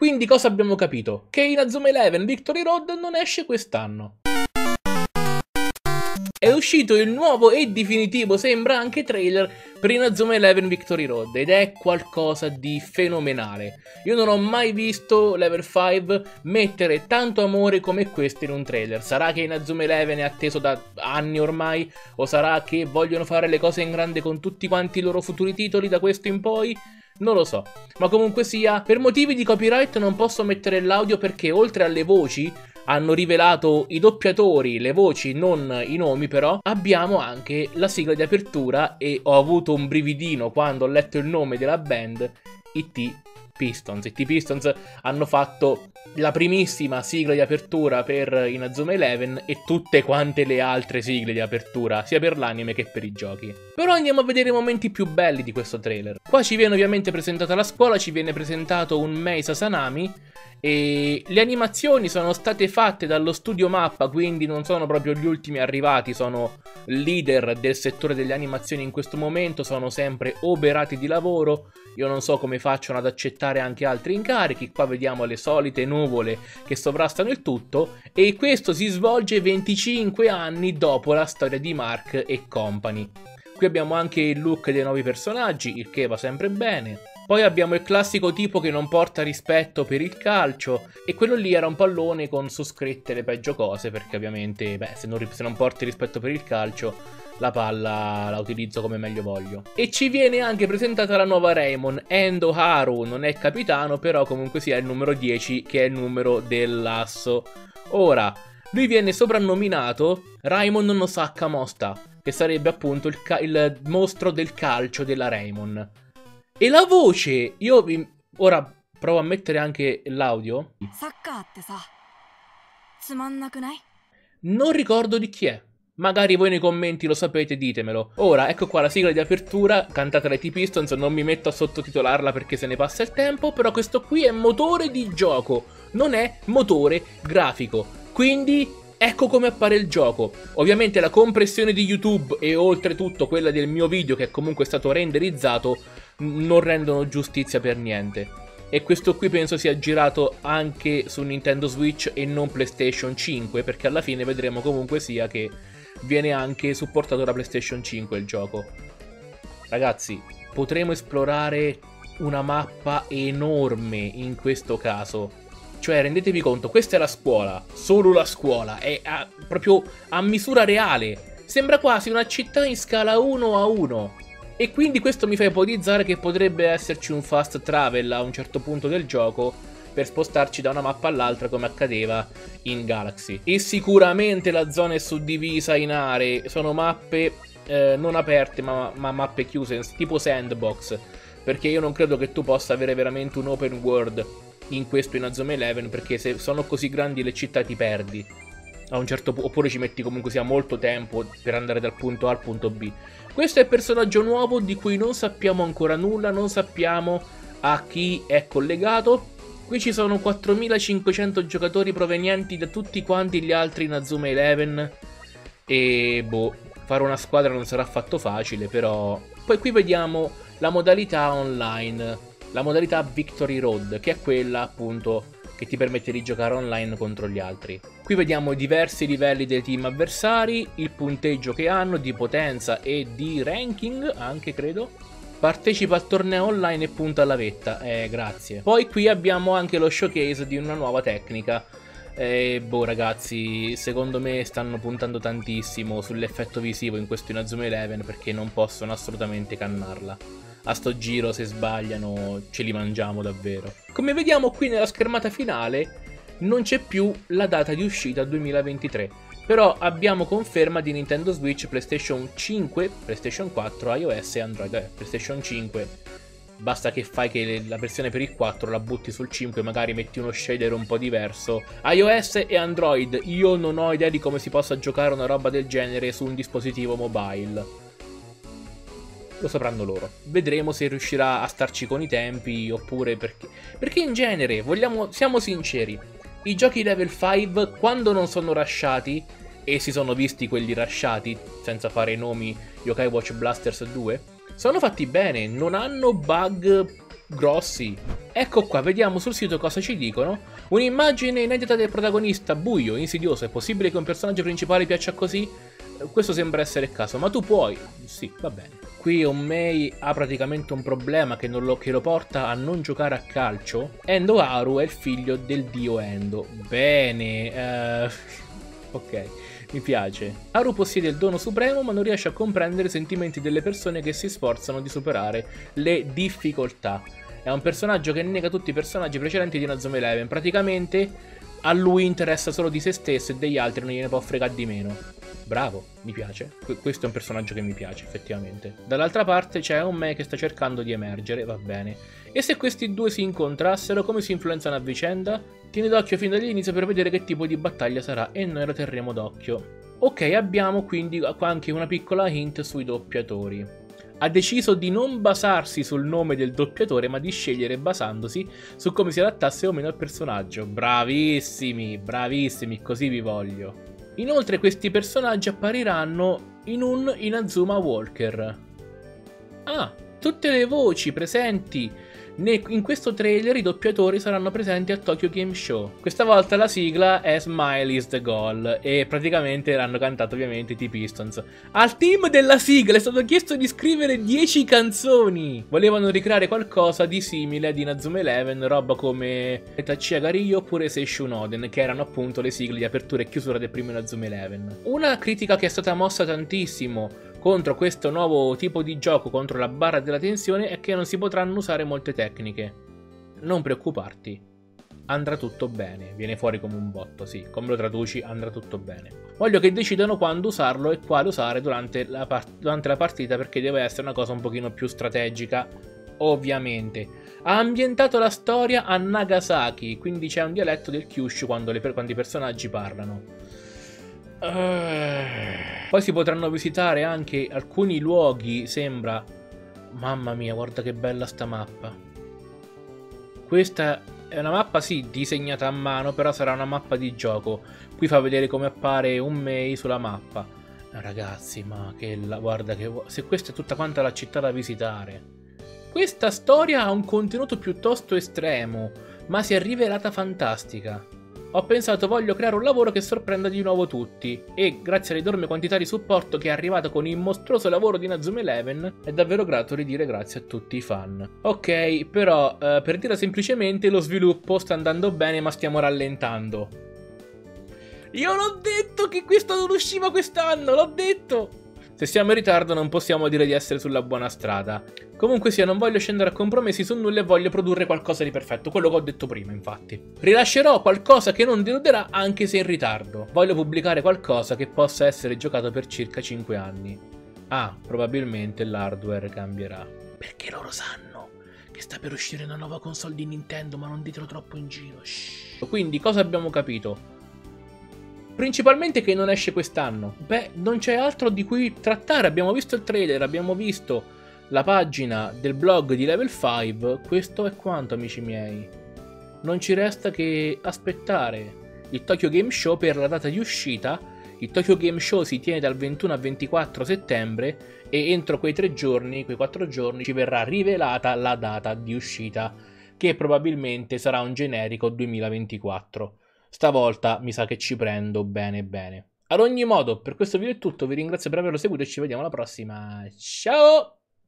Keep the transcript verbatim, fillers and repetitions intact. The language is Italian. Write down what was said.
Quindi cosa abbiamo capito? Che Inazuma Eleven Victory Road non esce quest'anno. È uscito il nuovo e definitivo, sembra, anche trailer per Inazuma Eleven Victory Road ed è qualcosa di fenomenale. Io non ho mai visto Level cinque mettere tanto amore come questo in un trailer. Sarà che Inazuma Eleven è atteso da anni ormai, o sarà che vogliono fare le cose in grande con tutti quanti i loro futuri titoli da questo in poi? Non lo so, ma comunque sia, per motivi di copyright non posso mettere l'audio perché oltre alle voci hanno rivelato i doppiatori, le voci, non i nomi però, abbiamo anche la sigla di apertura e ho avuto un brividino quando ho letto il nome della band, I T Pistons. I T Pistons hanno fatto la primissima sigla di apertura per Inazuma Eleven e tutte quante le altre sigle di apertura, sia per l'anime che per i giochi. Però andiamo a vedere i momenti più belli di questo trailer. Qua ci viene ovviamente presentata la scuola, ci viene presentato un Mei Sasanami, e le animazioni sono state fatte dallo studio Mappa, quindi non sono proprio gli ultimi arrivati, sono leader del settore delle animazioni in questo momento, sono sempre oberati di lavoro. Io non so come facciano ad accettare anche altri incarichi. Qua vediamo le solite nuvole che sovrastano il tutto, e questo si svolge venticinque anni dopo la storia di Mark e company. Qui abbiamo anche il look dei nuovi personaggi, il che va sempre bene. Poi abbiamo il classico tipo che non porta rispetto per il calcio, e quello lì era un pallone con su scritte le peggio cose, perché ovviamente, beh, se non, se non porti rispetto per il calcio, la palla la utilizzo come meglio voglio. E ci viene anche presentata la nuova Raimon. Endo Haru non è il capitano, però comunque sia il numero dieci, che è il numero dell'asso. Ora, lui viene soprannominato Raimon no Sakamosta, che sarebbe appunto il, il mostro del calcio della Raimon. E la voce, io vi... ora provo a mettere anche l'audio. Non ricordo di chi è. Magari voi nei commenti lo sapete, ditemelo. Ora, ecco qua la sigla di apertura, cantata dai T Pistons, non mi metto a sottotitolarla perché se ne passa il tempo, però questo qui è motore di gioco, non è motore grafico. Quindi ecco come appare il gioco. Ovviamente la compressione di YouTube e oltretutto quella del mio video, che è comunque stato renderizzato, non rendono giustizia per niente. E questo qui penso sia girato anche su Nintendo Switch e non PlayStation cinque, perché alla fine vedremo comunque sia che viene anche supportato da PlayStation cinque il gioco. Ragazzi, potremo esplorare una mappa enorme in questo caso. Cioè, rendetevi conto, questa è la scuola, solo la scuola, è a, proprio a misura reale. Sembra quasi una città in scala uno a uno. E quindi questo mi fa ipotizzare che potrebbe esserci un fast travel a un certo punto del gioco per spostarci da una mappa all'altra come accadeva in Galaxy. E sicuramente la zona è suddivisa in aree, sono mappe eh, non aperte ma, ma mappe chiuse, tipo sandbox, perché io non credo che tu possa avere veramente un open world in questo Inazuma Eleven, perché se sono così grandi le città ti perdi a un certo punto, oppure ci metti comunque sia molto tempo per andare dal punto A al punto B. Questo è il personaggio nuovo di cui non sappiamo ancora nulla, non sappiamo a chi è collegato. Qui ci sono quattromilacinquecento giocatori provenienti da tutti quanti gli altri Inazuma Eleven e boh, fare una squadra non sarà affatto facile, però... Poi qui vediamo la modalità online, la modalità Victory Road, che è quella appunto che ti permette di giocare online contro gli altri. Qui vediamo diversi livelli dei team avversari, il punteggio che hanno di potenza e di ranking anche, credo. Partecipa al torneo online e punta alla vetta, eh grazie. Poi qui abbiamo anche lo showcase di una nuova tecnica. E boh ragazzi, secondo me stanno puntando tantissimo sull'effetto visivo in questo Inazuma Eleven, perché non possono assolutamente cannarla. A sto giro se sbagliano ce li mangiamo davvero. Come vediamo qui nella schermata finale non c'è più la data di uscita duemilaventitré, però abbiamo conferma di Nintendo Switch, PlayStation cinque, PlayStation quattro, iOS e Android. Eh, PlayStation cinque, basta che fai che la versione per il quattro la butti sul cinque, magari metti uno shader un po' diverso. iOS e Android, io non ho idea di come si possa giocare una roba del genere su un dispositivo mobile. Lo sapranno loro. Vedremo se riuscirà a starci con i tempi, oppure perché... Perché in genere, vogliamo, siamo sinceri, i giochi level cinque, quando non sono rushati, e si sono visti quelli rushati, senza fare i nomi, Yokai Watch Blasters due, sono fatti bene, non hanno bug grossi. Ecco qua, vediamo sul sito cosa ci dicono. Un'immagine inedita del protagonista, buio, insidioso. È possibile che un personaggio principale piaccia così? Questo sembra essere il caso, ma tu puoi. Sì, va bene. Qui Onmei ha praticamente un problema che, non lo, che lo porta a non giocare a calcio. Endo Haru è il figlio del dio Endo. Bene. Uh... ok, mi piace. Haru possiede il dono supremo, ma non riesce a comprendere i sentimenti delle persone che si sforzano di superare le difficoltà. È un personaggio che nega tutti i personaggi precedenti di Inazuma Eleven. Praticamente a lui interessa solo di se stesso e degli altri non gliene può fregare di meno. Bravo, mi piace. Qu questo è un personaggio che mi piace, effettivamente. Dall'altra parte c'è un me che sta cercando di emergere, va bene. E se questi due si incontrassero, come si influenzano a vicenda? Tieni d'occhio fin dall'inizio per vedere che tipo di battaglia sarà e noi la terremo d'occhio. Ok, abbiamo quindi anche una piccola hint sui doppiatori. Ha deciso di non basarsi sul nome del doppiatore, ma di scegliere basandosi su come si adattasse o meno al personaggio. Bravissimi, bravissimi, così vi voglio. Inoltre questi personaggi appariranno in un Inazuma Walker. Ah, tutte le voci presenti in questo trailer, i doppiatori saranno presenti a Tokyo Game Show. Questa volta la sigla è Smile is the Goal e praticamente l'hanno cantato ovviamente i T-Pistons. Al team della sigla è stato chiesto di scrivere dieci canzoni. Volevano ricreare qualcosa di simile ad Inazuma Eleven, roba come Tachia Gario oppure Seishun Oden, che erano appunto le sigle di apertura e chiusura del primo Inazuma Eleven. Una critica che è stata mossa tantissimo contro questo nuovo tipo di gioco, contro la barra della tensione, è che non si potranno usare molte tecniche. Non preoccuparti, andrà tutto bene. Viene fuori come un botto, sì, come lo traduci andrà tutto bene. Voglio che decidano quando usarlo e quale usare durante la, durante la partita, perché deve essere una cosa un pochino più strategica, ovviamente. Ha ambientato la storia a Nagasaki, quindi c'è un dialetto del Kyushu quando, le, quando i personaggi parlano. Uh, poi si potranno visitare anche alcuni luoghi, sembra. Mamma mia, guarda che bella sta mappa. Questa è una mappa, sì, disegnata a mano, però sarà una mappa di gioco. Qui fa vedere come appare un Mei sulla mappa. Ragazzi, ma che la, guarda che... Se questa è tutta quanta la città da visitare. Questa storia ha un contenuto piuttosto estremo, ma si è rivelata fantastica. Ho pensato voglio creare un lavoro che sorprenda di nuovo tutti e grazie all'enorme quantità di supporto che è arrivato con il mostruoso lavoro di Inazuma Eleven è davvero grato ridire grazie a tutti i fan. Ok, però eh, per dire semplicemente lo sviluppo sta andando bene ma stiamo rallentando. Io l'ho detto che questo non usciva quest'anno, l'ho detto! Se siamo in ritardo non possiamo dire di essere sulla buona strada. Comunque sia, non voglio scendere a compromessi su nulla e voglio produrre qualcosa di perfetto, quello che ho detto prima infatti. Rilascerò qualcosa che non deluderà anche se in ritardo. Voglio pubblicare qualcosa che possa essere giocato per circa cinque anni. Ah, probabilmente l'hardware cambierà. Perché loro sanno che sta per uscire una nuova console di Nintendo, ma non ditelo troppo in giro. Shhh. Quindi cosa abbiamo capito? Principalmente che non esce quest'anno. Beh, non c'è altro di cui trattare. Abbiamo visto il trailer, abbiamo visto la pagina del blog di Level cinque. Questo è quanto, amici miei. Non ci resta che aspettare il Tokyo Game Show per la data di uscita. Il Tokyo Game Show si tiene dal ventuno al ventiquattro settembre e entro quei tre giorni, quei quattro giorni, ci verrà rivelata la data di uscita, che probabilmente sarà un generico duemilaventiquattro. Stavolta mi sa che ci prendo bene bene. Ad ogni modo, per questo video è tutto, vi ringrazio per averlo seguito e ci vediamo alla prossima. Ciao!